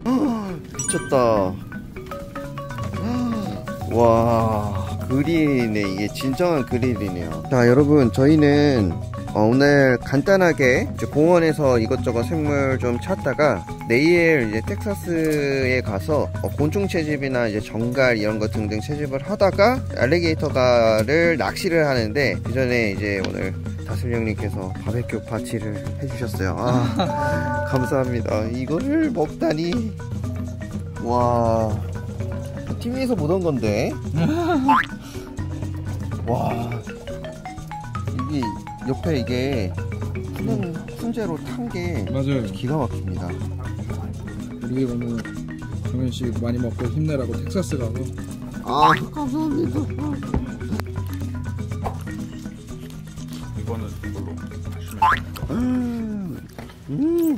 미쳤다. 와, 그릴이네. 이게 진정한 그릴이네요. 자, 여러분, 저희는 오늘 간단하게 이제 공원에서 이것저것 생물 좀 찾다가 내일 이제 텍사스에 가서 곤충 채집이나 이제 정갈 이런 거 등등 채집을 하다가 알리게이터가를 낚시를 하는데, 그 전에 이제 오늘 다슬 형님께서 바베큐 파티를 해주셨어요. 아, 감사합니다. 이거를 먹다니. 와, TV에서 보던 건데. 와, 이게 옆에 이게 훈제로 탄 게 맞아요. 기가 막힙니다. 우리 오늘 정현씨 많이 먹고 힘내라고 텍사스 가고. 아, 감사합니다. 이거는 이걸로 하시면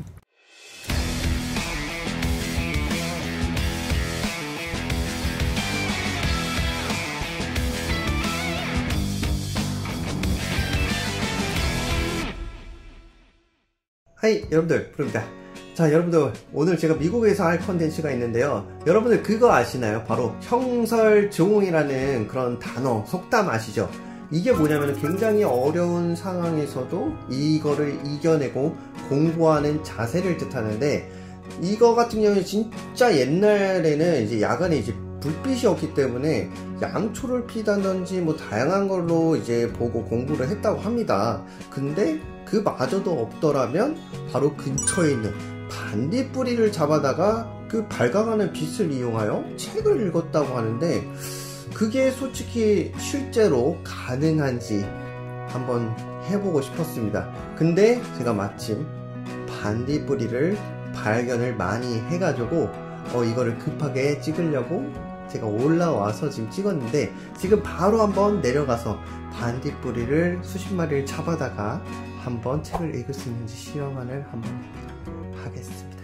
하이, 여러분들, 부릅니다. 자, 여러분들, 오늘 제가 미국에서 할 컨텐츠가 있는데요. 여러분들 그거 아시나요? 바로 형설조응이라는 그런 단어, 속담 아시죠? 이게 뭐냐면 굉장히 어려운 상황에서도 이거를 이겨내고 공부하는 자세를 뜻하는데, 이거 같은 경우는 진짜 옛날에는 이제 야간에 이제 불빛이 없기 때문에 양초를 피다든지 뭐 다양한 걸로 이제 보고 공부를 했다고 합니다. 근데 그마저도 없더라면 바로 근처에 있는 반딧불이를 잡아다가 그 발광하는 빛을 이용하여 책을 읽었다고 하는데, 그게 솔직히 실제로 가능한지 한번 해보고 싶었습니다. 근데 제가 마침 반딧불이를 발견을 많이 해가지고 이거를 급하게 찍으려고 제가 올라와서 지금 찍었는데, 지금 바로 한번 내려가서 반딧불이를 수십 마리를 잡아다가 한번 책을 읽을 수 있는지 실험을 한번 하겠습니다.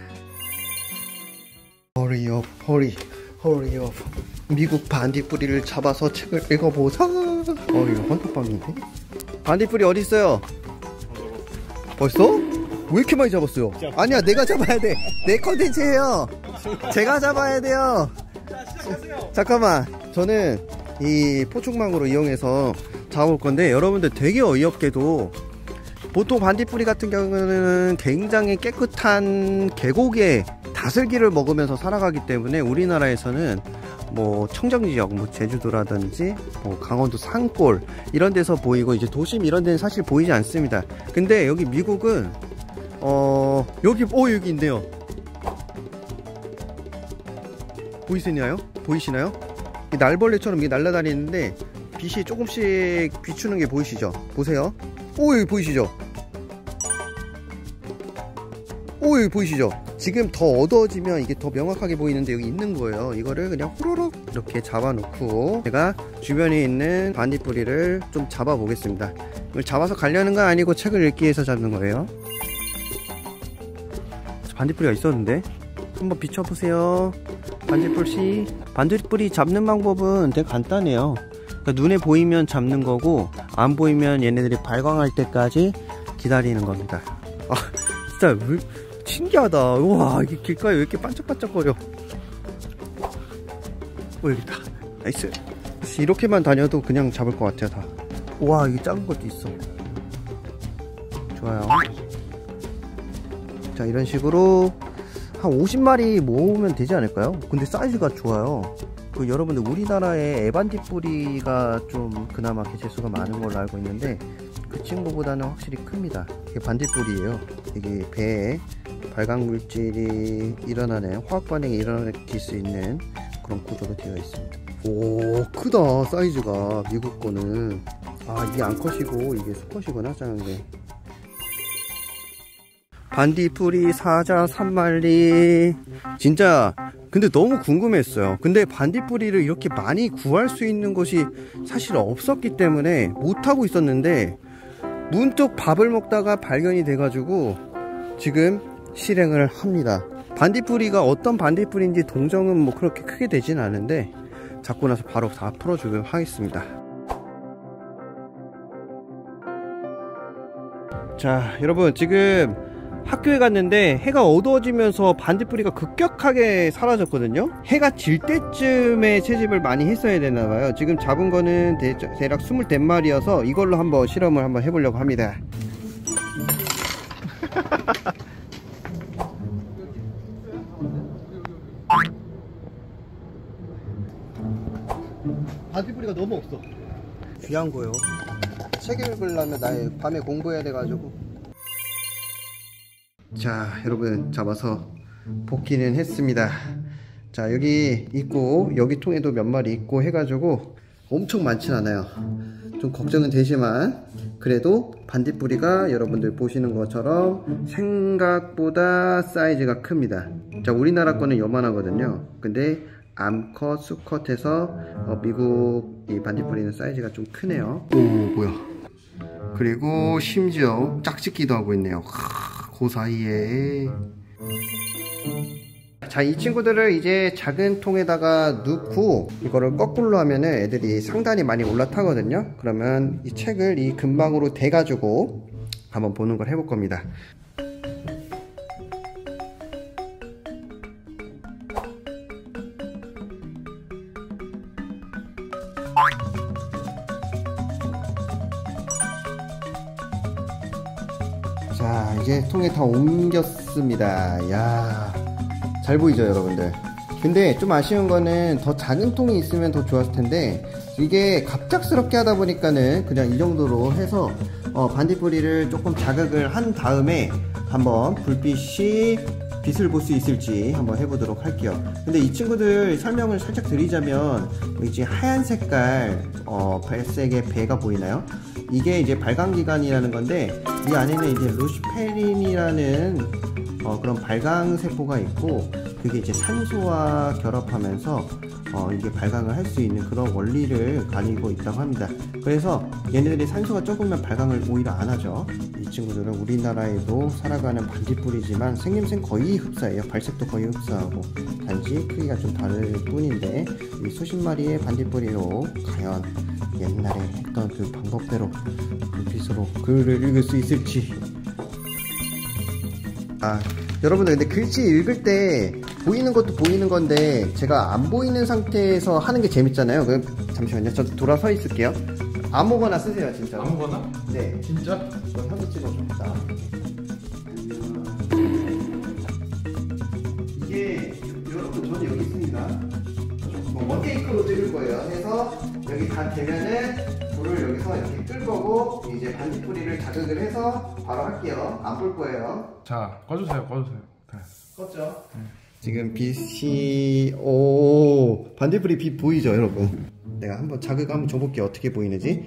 Hurry up, hurry up. 미국 반딧불이를 잡아서 책을 읽어보자. 이거 헌터빵인데? 반딧불이 어디 있어요? 벌써? 왜 이렇게 많이 잡았어요? 아니야, 내가 잡아야 돼. 내 컨텐츠예요. 제가 잡아야 돼요. 잠깐만, 저는 이 포충망으로 이용해서 잡아올 건데, 여러분들 되게 어이없게도 보통 반딧불이 같은 경우는 굉장히 깨끗한 계곡의 다슬기를 먹으면서 살아가기 때문에 우리나라에서는 뭐 청정지역, 뭐 제주도라든지 뭐 강원도 산골 이런 데서 보이고, 이제 도심 이런 데는 사실 보이지 않습니다. 근데 여기 미국은 여기 있네요. 보이시나요? 이 날벌레처럼 이게 날아다니는데 빛이 조금씩 비추는 게 보이시죠? 보세요. 여기 보이시죠? 여기 보이시죠? 지금 더 어두워지면 이게 더 명확하게 보이는데 여기 있는 거예요. 이거를 그냥 호로록 이렇게 잡아놓고 제가 주변에 있는 반딧불이를 좀 잡아 보겠습니다. 이걸 잡아서 가려는 건 아니고 책을 읽기 위해서 잡는 거예요. 반딧불이가 있었는데 한번 비춰보세요. 반딧불씨. 반딧불이 잡는 방법은 되게 간단해요. 그러니까 눈에 보이면 잡는 거고, 안 보이면 얘네들이 발광할 때까지 기다리는 겁니다. 아, 진짜 신기하다. 우와, 이게 길가에 왜 이렇게 반짝반짝거려. 여기다. 나이스. 이렇게만 다녀도 그냥 잡을 것 같아요, 다. 우와, 이게 작은 것도 있어. 좋아요. 자, 이런 식으로 한 50마리 모으면 되지 않을까요? 근데 사이즈가 좋아요. 여러분들 우리나라에 애반딧불이가 좀 그나마 개체수가 많은 걸로 알고 있는데, 그 친구보다는 확실히 큽니다. 이게 반딧불이에요. 이게 배에 발광물질이 일어나는, 화학 반응이 일어날 수 있는 그런 구조로 되어 있습니다. 오, 크다. 사이즈가 미국 거는. 아, 이게 암컷이고 이게 수컷이구나, 작은 게. 반딧불이 사자 3마리. 진짜 근데 너무 궁금했어요. 근데 반딧불이를 이렇게 많이 구할 수 있는 곳이 사실 없었기 때문에 못하고 있었는데, 문득 밥을 먹다가 발견이 돼가지고 지금 실행을 합니다. 반딧불이가 어떤 반딧불인지 동정은 뭐 그렇게 크게 되진 않은데, 잡고 나서 바로 다 풀어주도록 하겠습니다. 자, 여러분 지금 학교에 갔는데 해가 어두워지면서 반딧불이가 급격하게 사라졌거든요. 해가 질 때쯤에 채집을 많이 했어야 되나봐요. 지금 잡은 거는 대략 24마리여서 이걸로 한번 실험을 한번 해보려고 합니다. 반딧불이가 너무 없어. 귀한 거요. 책 읽으려면 나의 밤에 공부해야 돼가지고. 자, 여러분 잡아서 볶기는 했습니다. 자, 여기 있고 여기 통에도 몇 마리 있고 해가지고 엄청 많진 않아요. 좀 걱정은 되지만 그래도 반딧불이가 여러분들 보시는 것처럼 생각보다 사이즈가 큽니다. 자, 우리나라 거는 요만하거든요. 근데 암컷, 수컷에서 미국 이 반딧불이는 사이즈가 좀 크네요. 오, 뭐야. 그리고 심지어 짝짓기도 하고 있네요. 그 사이에. 자, 이 친구들을 이제 작은 통에다가 넣고 이거를 거꾸로 하면은 애들이 상단이 많이 올라타거든요. 그러면 이 책을 이 근방으로 대가지고 한번 보는 걸 해볼 겁니다. 자, 이제 통에 다 옮겼습니다. 야, 잘 보이죠 여러분들? 근데 좀 아쉬운 거는 더 작은 통이 있으면 더 좋았을 텐데 이게 갑작스럽게 하다 보니까는 그냥 이 정도로 해서 반딧불이를 조금 자극을 한 다음에 한번 불빛이 빛을 볼 수 있을지 한번 해보도록 할게요. 근데 이 친구들 설명을 살짝 드리자면 이제 하얀 색깔 발색의 배가 보이나요? 이게 이제 발광기관이라는 건데 이 안에는 이제 루시페린이라는 그런 발광세포가 있고 그게 이제 산소와 결합하면서 이게 발광을 할 수 있는 그런 원리를 가지고 있다고 합니다. 그래서 얘네들이 산소가 적으면 발광을 오히려 안 하죠. 이 친구들은 우리나라에도 살아가는 반딧불이지만 생김새는 거의 흡사해요. 발색도 거의 흡사하고 단지 크기가 좀 다를 뿐인데 이 수십 마리의 반딧불이로 과연 옛날에 했던 그 방법대로 불빛으로 글을 읽을 수 있을지. 여러분들 근데 글씨 읽을 때 보이는 것도 보이는 건데 제가 안 보이는 상태에서 하는 게 재밌잖아요. 그럼 잠시만요. 저 돌아서 있을게요. 아무거나 쓰세요, 진짜. 아무거나? 네. 진짜? 저 사진 찍어줍니다. 이게 여러분 저는 여기 있습니다. 원테이크로 찍을 거예요. 해서 여기 다 되면은 불을 여기서 이렇게 끌 거고 이제 반딧불이를 자극을 해서 바로 할게요. 안 볼 거예요. 자, 꺼주세요. 네. 껐죠? 지금 빛이 반딧불이 빛 보이죠 여러분? 내가 한번 자극 한번 줘볼게요. 어떻게 보이는지.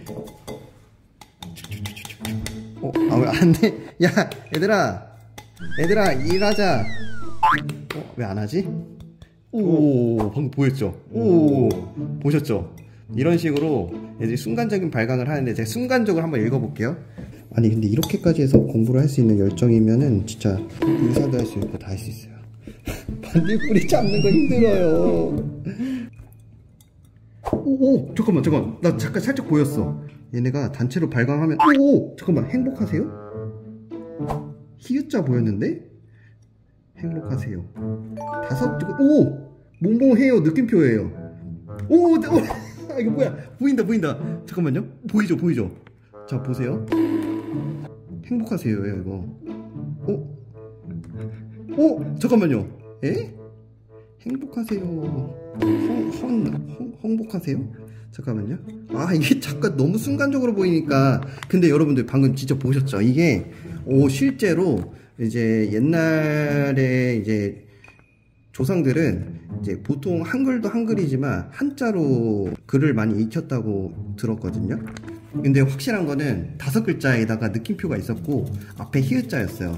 왜 안돼? 야, 얘들아 일하자. 왜 안 하지? 방금 보였죠? 보셨죠? 이런 식으로 애들이 순간적인 발광을 하는데 제가 순간적으로 한번 읽어볼게요. 아니 근데 이렇게까지 해서 공부를 할 수 있는 열정이면은 진짜 의사도 할 수 있고 다 할 수 있어요. 반딧불이 잡는 거 힘들어요. 잠깐만 나 잠깐 살짝 보였어. 얘네가 단체로 발광하면 잠깐만 행복하세요? 히읗자 보였는데? 행복하세요. 몽몽해요 느낌표예요. 이거 뭐야? 보인다. 잠깐만요. 보이죠? 자, 보세요. 행복하세요예요, 이거. 잠깐만요. 행복하세요. 행복하세요? 잠깐만요. 이게 잠깐 너무 순간적으로 보이니까. 근데 여러분들 방금 진짜 보셨죠? 이게, 실제로, 이제 옛날에 이제 조상들은 이제 보통 한글도 한글이지만 한자로 글을 많이 익혔다고 들었거든요. 근데 확실한 거는 5글자에다가 느낌표가 있었고 앞에 히읗자였어요.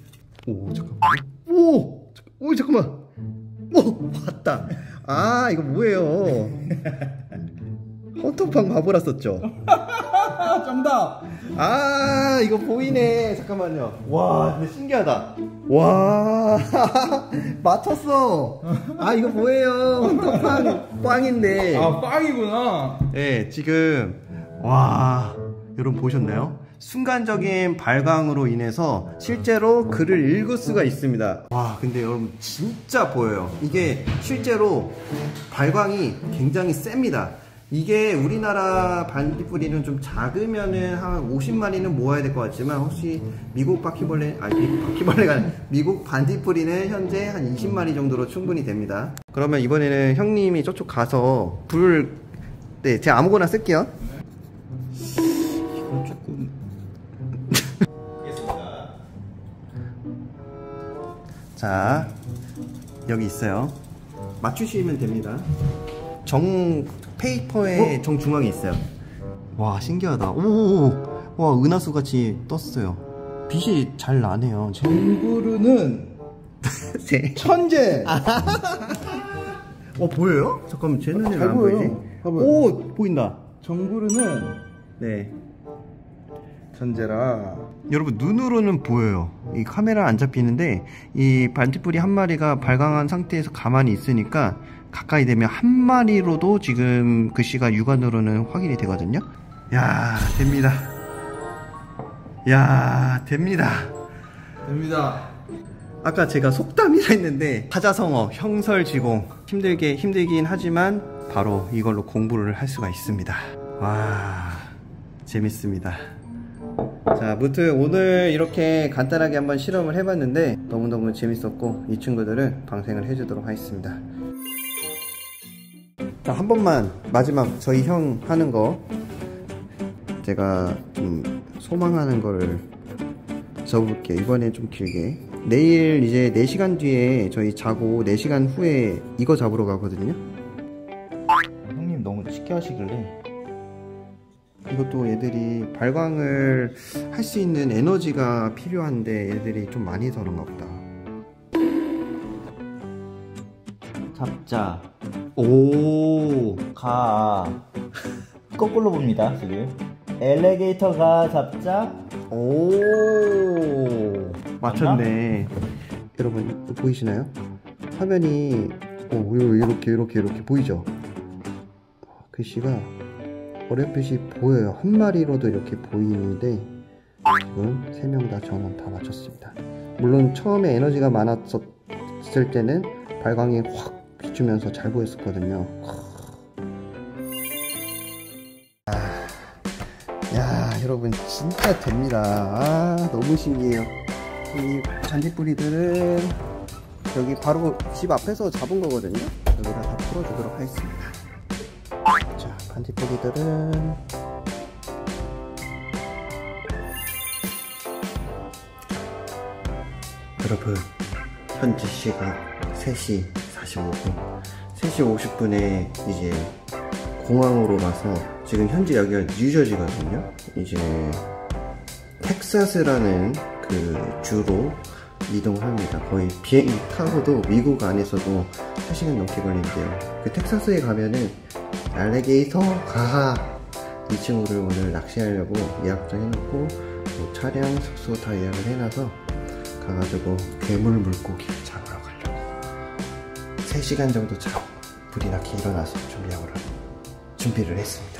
잠깐만. 왔다. 이거 뭐예요? 헌터팡 바보라 썼죠? 정답! 이거 보이네. 잠깐만요. 와, 근데 신기하다. 와, 맞췄어. 이거 뭐예요? 헌터팡 빵인데. 빵이구나. 네, 지금 와, 여러분 보셨나요? 순간적인 발광으로 인해서 실제로 글을 읽을 수가 있습니다. 와, 근데 여러분 진짜 보여요. 이게 실제로 발광이 굉장히 셉니다. 이게 우리나라 반딧불이는 좀 작으면은 한 50마리는 모아야 될 것 같지만, 혹시 미국 바퀴벌레, 미국 바퀴벌레가 아니라 미국 반딧불이는 현재 한 20마리 정도로 충분히 됩니다. 그러면 이번에는 형님이 저쪽 가서 불, 네, 제가 아무거나 쓸게요. 이건 조금 자, 여기 있어요. 맞추시면 됩니다. 페이퍼의 정중앙에 있어요. 와, 신기하다. 오, 와, 은하수 같이 떴어요. 빛이 잘 나네요. 정구르는 천재. 보여요? 잠깐만, 제 눈에는 잘 안 보여요. 보이지? 봐봐요. 오, 보인다. 정구르는 네. 천재라. 여러분, 눈으로는 보여요. 이 카메라 안 잡히는데 이 반딧불이 한 마리가 발광한 상태에서 가만히 있으니까 가까이 되면 한 마리로도 지금 글씨가 육안으로는 확인이 되거든요. 야, 됩니다. 야, 됩니다. 아까 제가 속담이라 했는데 사자성어, 형설지공, 힘들긴 하지만 바로 이걸로 공부를 할 수가 있습니다. 와, 재밌습니다. 자, 무튼 오늘 이렇게 간단하게 한번 실험을 해봤는데 너무너무 재밌었고, 이 친구들은 방생을 해주도록 하겠습니다. 자, 한 번만 마지막 저희 형 하는 거 제가 좀 소망하는 거를 적어볼게요. 이번엔 좀 길게. 내일 이제 4시간 뒤에 저희 자고 4시간 후에 이거 잡으러 가거든요. 형님 너무 쉽게 하시길래, 이것도 애들이 발광을 할 수 있는 에너지가 필요한데 애들이 좀 많이 해서 그런가 보다. 잡자. 오, 가. 거꾸로 봅니다, 지금. 엘리게이터가 잡자. 오, 맞췄네. 여러분 보이시나요? 화면이 이렇게 보이죠? 글씨가 어렴풋이 보여요. 한 마리로도 이렇게 보이는데 지금 3명 다 전원 다 맞췄습니다. 물론 처음에 에너지가 많았을 때는 발광이 확 비추면서 잘 보였었거든요. 야, 여러분 진짜 됩니다. 너무 신기해요. 이 반딧불이들은 여기 바로 집 앞에서 잡은 거거든요. 여기다 다 풀어주도록 하겠습니다. 자, 반딧불이들은 여러분, 현지 시각 3시 45분 3시 50분에 이제 공항으로 가서, 지금 현재 여기가 뉴저지거든요. 이제 텍사스라는 그 주로 이동합니다. 거의 비행기 타고도 미국 안에서도 3시간 넘게 걸린대요. 그 텍사스에 가면은 알리게이터 가하, 이 친구를 오늘 낚시하려고 예약도 해놓고 뭐 차량, 숙소 다 예약을 해놔서 가가지고 괴물 물고기를 잡으러 가려고 3시간 정도 자고 불이 나게 일어나서 준비를 했습니다.